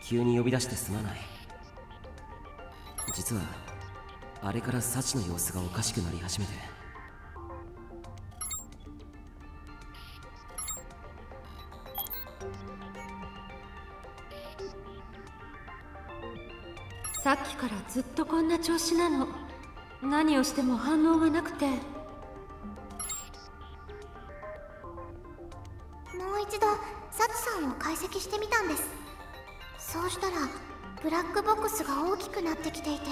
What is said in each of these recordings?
急に呼び出してすまない。実はあれから幸の様子がおかしくなり始めて。 さっきからずっとこんな調子なの。何をしても反応がなくて。もう一度サチさんを解析してみたんです。そうしたらブラックボックスが大きくなってきていて、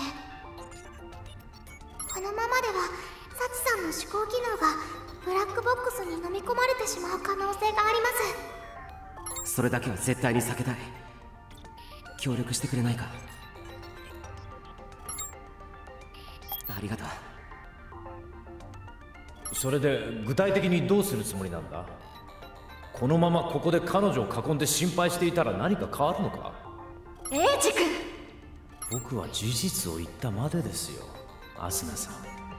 このままではサチさんの思考機能がブラックボックスに飲み込まれてしまう可能性があります。 それだけは絶対に避けたい。協力してくれないか。ありがとう。 それで具体的にどうするつもりなんだ？このままここで彼女を囲んで心配していたら何か変わるのか？ エイジ君、 僕は事実を言ったまでですよ、アスナさん。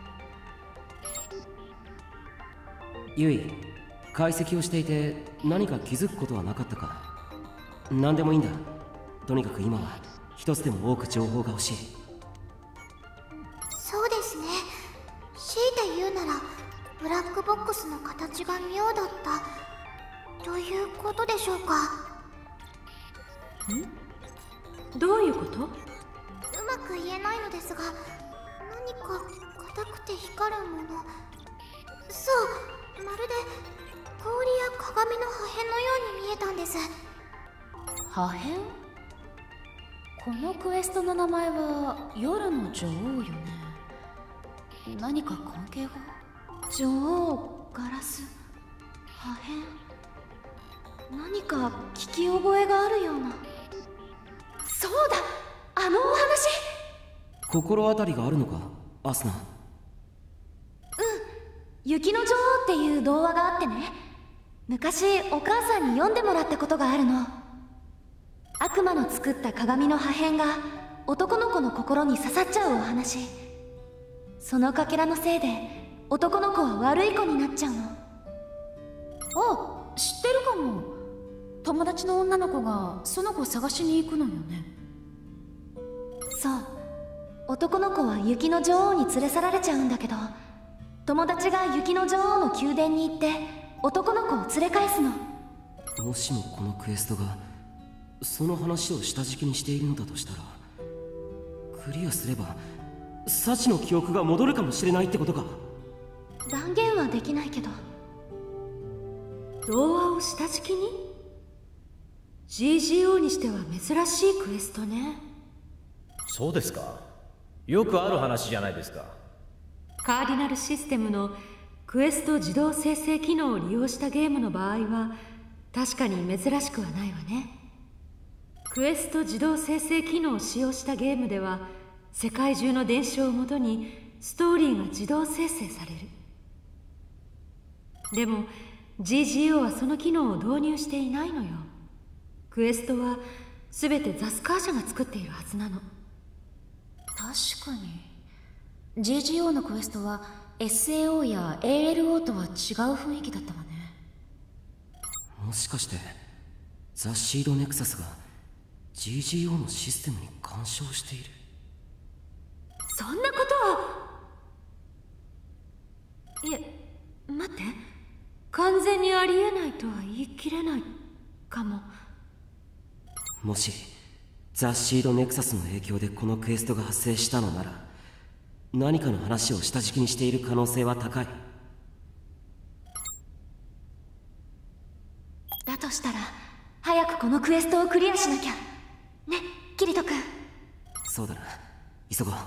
ユイ、解析をしていて何か気づくことはなかったか？何でもいいんだ。とにかく今は一つでも多く情報が欲しい。 そうですね。強いて言うならブラックボックスの形が妙だったということでしょうか。 どういうこと？ うまく言えないのですが、何か硬くて光るもの。そう、まるで氷や鏡の破片のように見えたんです。 破片？このクエストの名前は夜の女王よね。何か関係が？ 女王、ガラス、破片、何か聞き覚えがあるような。そうだ、あのお話。 心当たりがあるのか、アスナ？ 雪の女王っていう童話があってね、昔お母さんに読んでもらったことがあるの。悪魔の作った鏡の破片が男の子の心に刺さっちゃうお話。そのかけらのせいで男の子は悪い子になっちゃうの。 あ、知ってるかも。友達の女の子がその子を探しに行くのよね。 そう、男の子は雪の女王に連れ去られちゃうんだけど、友達が雪の女王の宮殿に行って男の子を連れ返すの。 もしもこのクエストがその話を下敷きにしているのだとしたら、クリアすればサチの記憶が戻るかもしれないってことか。 断言はできないけど。 童話を下敷きに？ GGO にしては珍しいクエストね。 そうですか。よくある話じゃないですか。 カーディナルシステムのクエスト自動生成機能を利用したゲームの場合は確かに珍しくはないわね。クエスト自動生成機能を使用したゲームでは世界中の伝承をもとにストーリーが自動生成される。でも GGO はその機能を導入していないのよ。クエストは全てザスカー社が作っているはずなの。 確かに GGO のクエストは SAO や ALO とは違う雰囲気だったわね。 もしかしてザ・シードネクサスが GGO のシステムに干渉している？ そんなことは。いえ、待って、完全にありえないとは言い切れないかも。 もしザ・シードネクサスの影響でこのクエストが発生したのなら、何かの話を下敷きにしている可能性は高い。 だとしたら早くこのクエストをクリアしなきゃね、キリト君。 そうだな、急ごう。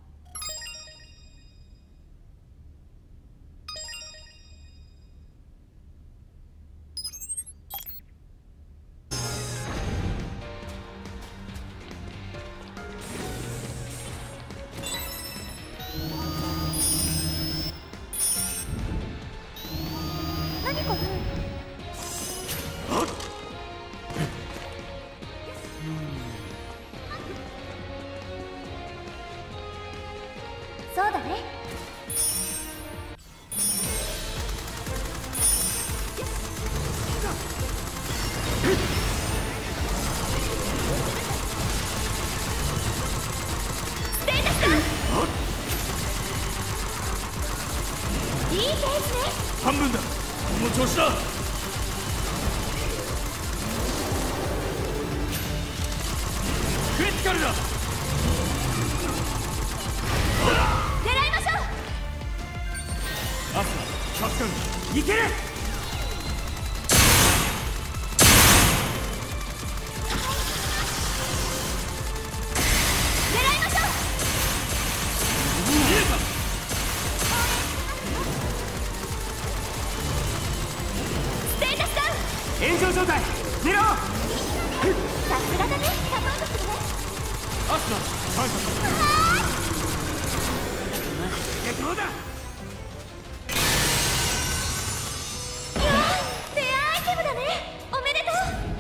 そうだね。 の調子だ。クリティカルだ。 狙いましょう。 アスナ、カツカン、いける。 狙いましょう。 見えた。 ステータスダウン。 炎上状態ゼロ。 さすがだね、サポートするね。 アスナ、感謝する。どうだ。 レアアイテムだね。おめでと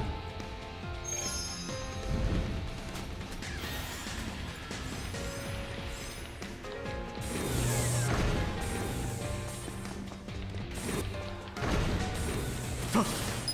う。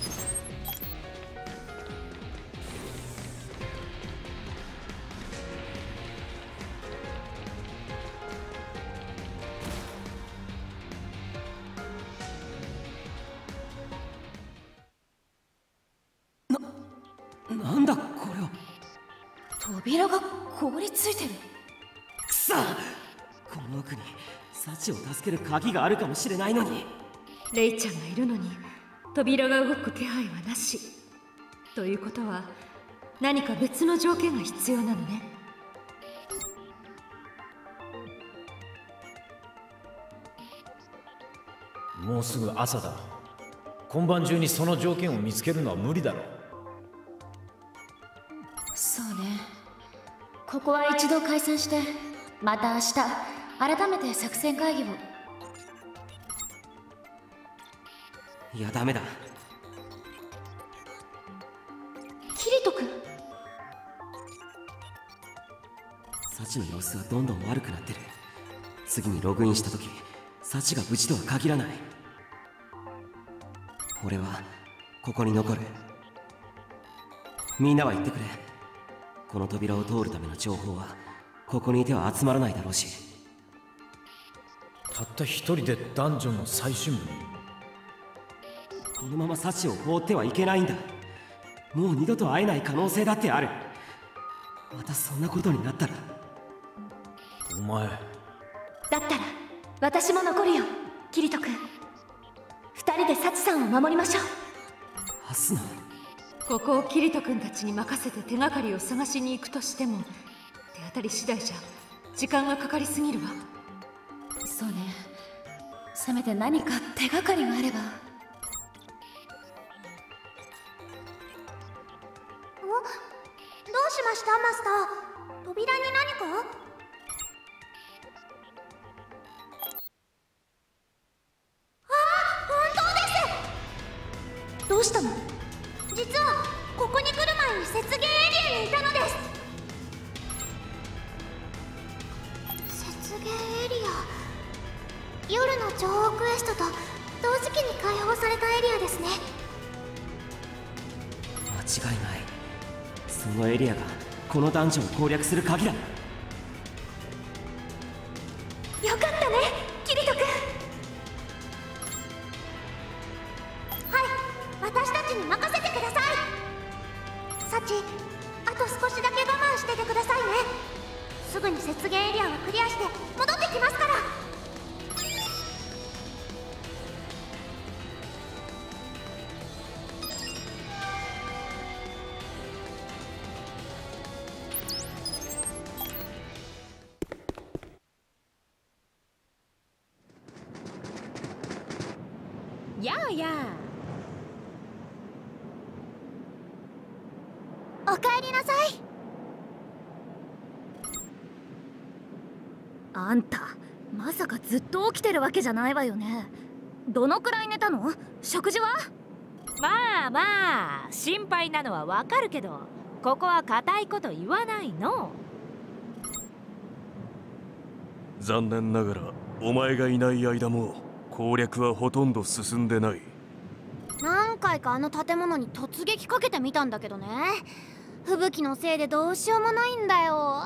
なんだこれは。 扉が凍りついてる。 くそ、この奥にサチを助ける鍵があるかもしれないのに。 レイちゃんがいるのに扉が動く気配はなし。ということは何か別の条件が必要なのね。 もうすぐ朝だ。今晩中にその条件を見つけるのは無理だろう。 そうね。ここは一度解散して、また明日改めて作戦会議を。 いやダメだ。 キリト君。 サチの様子はどんどん悪くなってる。次にログインした時サチが無事とは限らない。俺はここに残る。みんなは言ってくれ。この扉を通るための情報はここにいては集まらないだろうし。 たった一人でダンジョンの最深部に。 このままサチを放ってはいけないんだ。もう二度と会えない可能性だってある。またそんなことになったら。 お前だったら私も残るよ、キリト君。二人でサチさんを守りましょう。 アスナ、 ここをキリト君たちに任せて手がかりを探しに行くとしても、手当たり次第じゃ時間がかかりすぎるわ。 そうね。せめて何か手がかりがあれば。 どうしましたマスター。扉に何か。 どうしたの？ 実はここに来る前に雪原エリアにいたのです。雪原エリア、夜の情報クエストと同時期に解放されたエリアですね。 間違いない。そのエリアがこのダンジョンを攻略する鍵だ。 よかったね、キリト君。 私たちに任せてください。サチ、あと少しだけ我慢しててくださいね。すぐに雪原エリアをクリアして戻ってきますから。 やあやおかえりなさい。 あんたまさかずっと起きてるわけじゃないわよね。どのくらい寝たの？食事は？ まあまあ心配なのはわかるけど、ここは固いこと言わないの。 残念ながらお前がいない間も攻略はほとんど進んでない。 何回かあの建物に突撃かけてみたんだけどね。吹雪のせいでどうしようもないんだよ。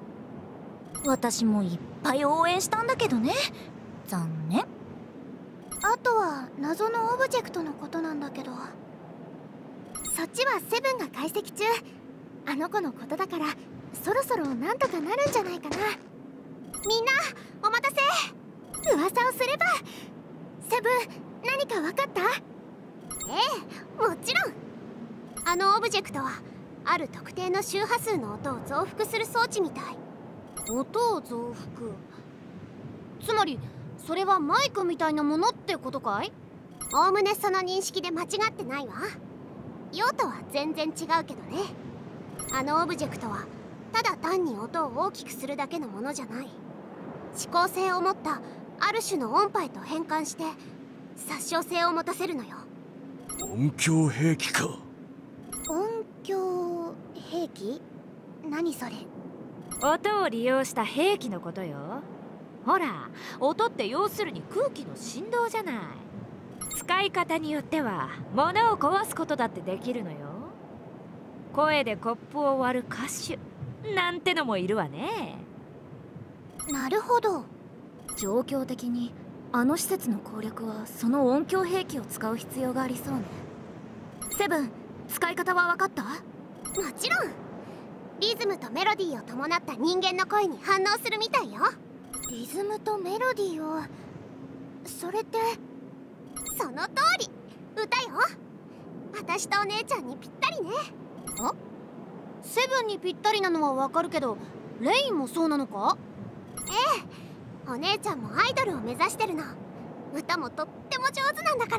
私もいっぱい応援したんだけどね。残念。 あとは謎のオブジェクトのことなんだけど。そっちはセブンが解析中。あの子のことだからそろそろなんとかなるんじゃないかな。みんなお待たせ。噂をすれば。セブン、何か分かった？ええ、もちろん。あのオブジェクトはある特定の周波数の音を増幅する装置みたい。 音を増幅。つまりそれはマイクみたいなものってことかい？ おおむねその認識で間違ってないわ。用途は全然違うけどね。あのオブジェクトはただ単に音を大きくするだけのものじゃない。指向性を持ったある種の音波へと変換して殺傷性を持たせるのよ。 音響兵器か。 音響兵器？何それ？ 音を利用した兵器のことよ。ほら、音って要するに空気の振動じゃない。使い方によっては物を壊すことだってできるのよ。声でコップを割る歌手なんてのもいるわね。 なるほど。 状況的にあの施設の攻略はその音響兵器を使う必要がありそうね。セブン、使い方は分かった？ もちろん。リズムとメロディーを伴った人間の声に反応するみたいよ。リズムとメロディーを。それってその通り、歌よ。私とお姉ちゃんにぴったりね。 あ？セブンにぴったりなのはわかるけど、レインもそうなのか？ ええ、お姉ちゃんもアイドルを目指してるの。歌もとっても上手なんだから。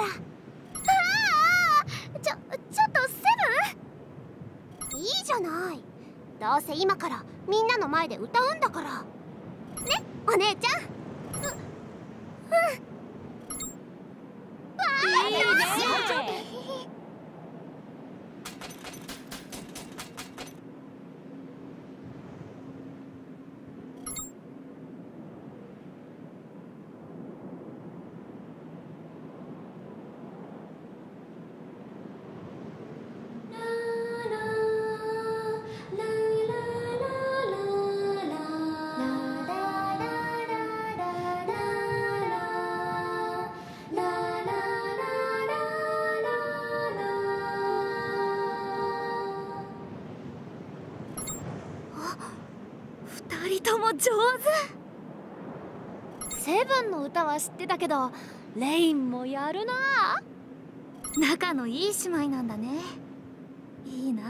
ちょっとセブン？いいじゃない。どうせ今からみんなの前で歌うんだから。ね、お姉ちゃん。 いいね。 二人とも上手。セブンの歌は知ってたけど、レインもやるな。仲のいい姉妹なんだね。いいな。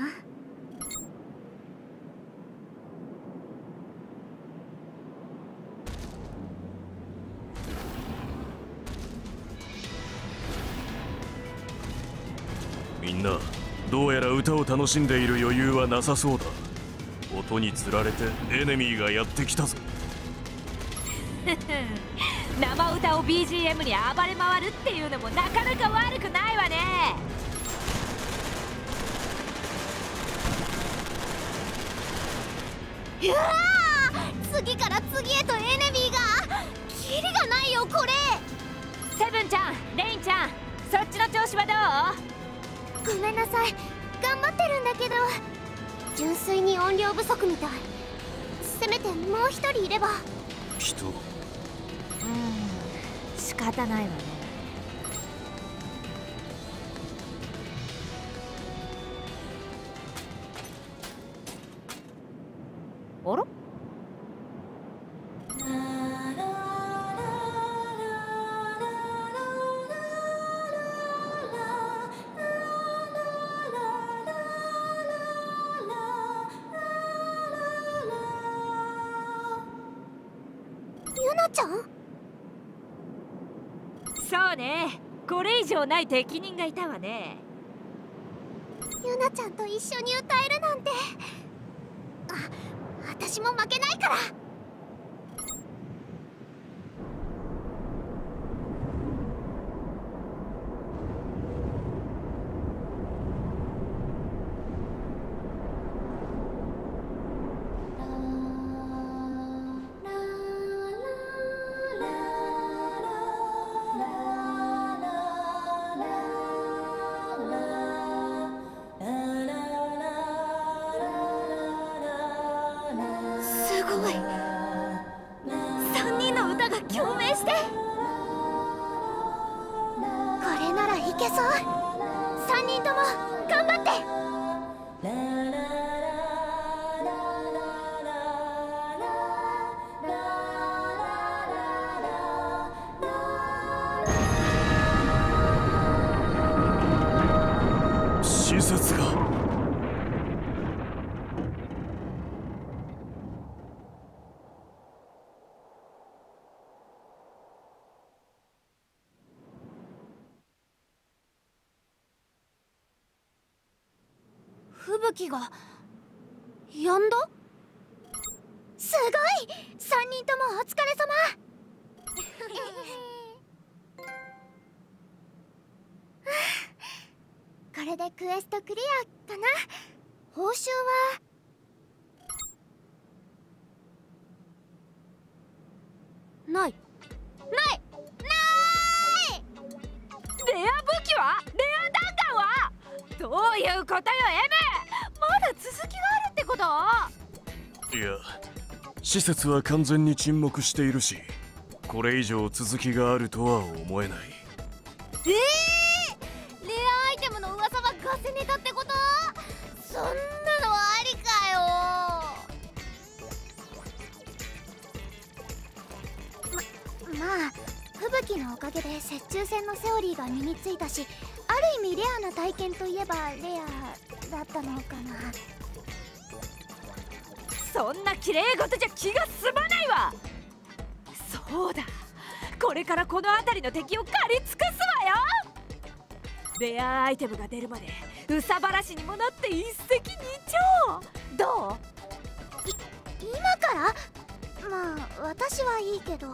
みんなどうやら歌を楽しんでいる余裕はなさそうだ。音につられてエネミーがやってきたぞ。 生歌を BGM に暴れ回るっていうのもなかなか悪くないわね。 うわー、次から次へとエネミーが。キリがないよこれ。 セブンちゃん、レインちゃん、そっちの調子はどう？ ごめんなさい、頑張ってるんだけど純粋に音量不足みたい。せめてもう一人いれば。 人？ 仕方ないわね。あら？ ユナちゃん？ そうね、これ以上ない適任がいたわね。 ユナちゃんと一緒に歌えるなんて。私も負けないから。すごい。 けそう。3人とも頑張って。 施設が吹雪が止んだ。 すごい。3人ともお疲れ様。これでクエストクリアかな。報酬はない。 レア武器は？レア弾丸は？どういうことよ M。 まだ続きがあるってこと？ いや、施設は完全に沈黙しているし、これ以上続きがあるとは思えない。 レアアイテムの噂はガセネタってこと？そんなのありかよ。まあ吹雪のおかげで雪中戦のセオリーが身についたし、ある意味レアな体験といえばレアだったのかな。 そんな綺麗事じゃ気が済まないわ。そうだ、これからこの辺りの敵を狩り尽くすわよ。レアアイテムが出るまで憂さ晴らしにもなって一石二鳥。どう？ 今から？まあ私はいいけど。 よ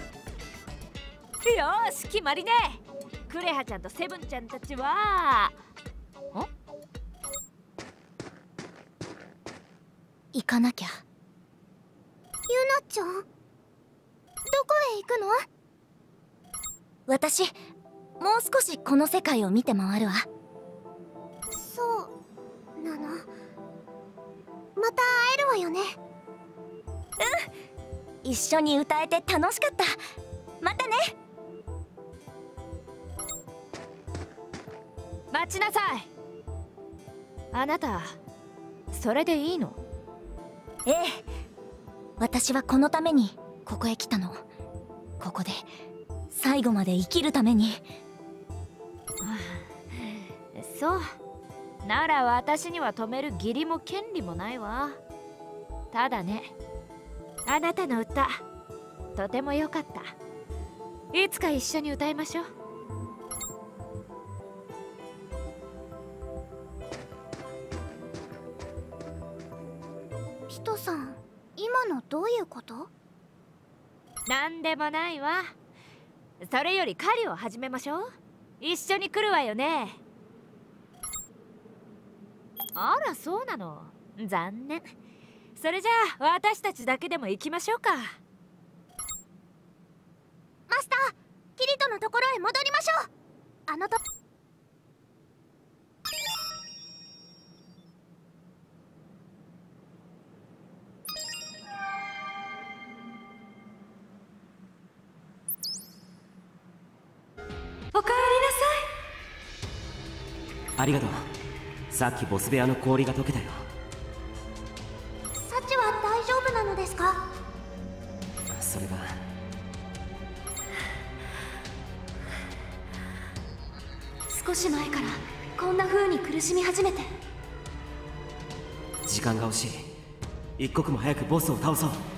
ーし、決まりね。クレハちゃんとセブンちゃんたちは行かなきゃ。 ユナちゃん、どこへ行くの？ 私もう少しこの世界を見て回るわ。 そうなの？また会えるわよね。 うん、一緒に歌えて楽しかった。またね。 待ちなさい。あなたそれでいいの？ ええ、私はこのためにここへ来たの。ここで最後まで生きるために。 そうなら私には止める義理も権利もないわ。ただね、あなたの歌とても良かった。いつか一緒に歌いましょう。 ピトさん、今のどういうこと？ なんでもないわ。それより狩りを始めましょう。一緒に来るわよね。あら、そうなの。残念。それじゃあ私たちだけでも行きましょうか。 マスター、キリトのところへ戻りましょう。あのとおかえりなさい。 ありがとう。さっきボス部屋の氷が溶けたよ。 サチは大丈夫なのですか？ それが少し前からこんな風に苦しみ始めて。 時間が惜しい。一刻も早くボスを倒そう。